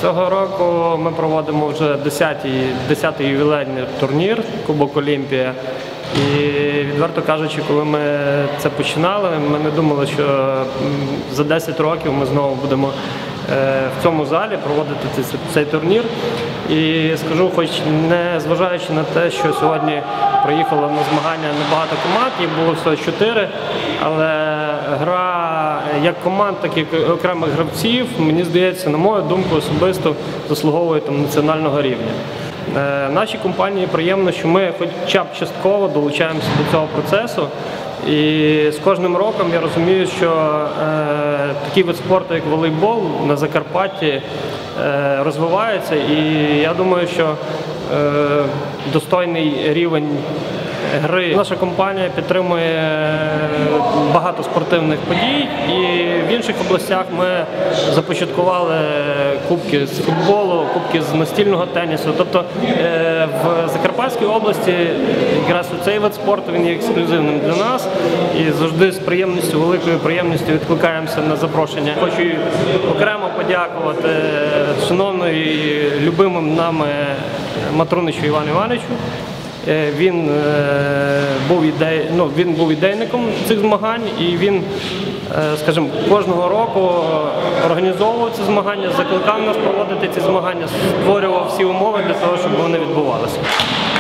Цього року ми проводимо вже 10-й ювілейний турнір Кубок Олімпія. І, відверто кажучи, коли ми це починали, ми не думали, що за 10 років ми знову будемо в цьому залі проводити цей турнір. І скажу, хоч не зважаючи на те, що сьогодні приїхало на змагання небагато команд, їх було всього 4, але гра як команд, так і окремих гравців, мені здається, на мою думку, особисто заслуговує національного рівня. Нашій компанії приємно, що ми хоча б частково долучаємося до цього процесу. І з кожним роком я розумію, що такий вид спорту, як волейбол, на Закарпатті розвивається. І я думаю, що достойний рівень гри. Наша компанія підтримує багато спортивних подій, і в інших областях ми започаткували кубки з футболу, кубки з настільного тенісу. Тобто в Закарпатській області якраз цей вид спорту він є ексклюзивним для нас, і завжди з приємністю, великою приємністю відкликаємося на запрошення. Хочу окремо подякувати шановному і любимим нами Матруничу Івану Івановичу. Він був ідейником цих змагань, і він, скажімо, кожного року організовував ці змагання, закликав нас проводити ці змагання, створював всі умови для того, щоб вони відбувалися.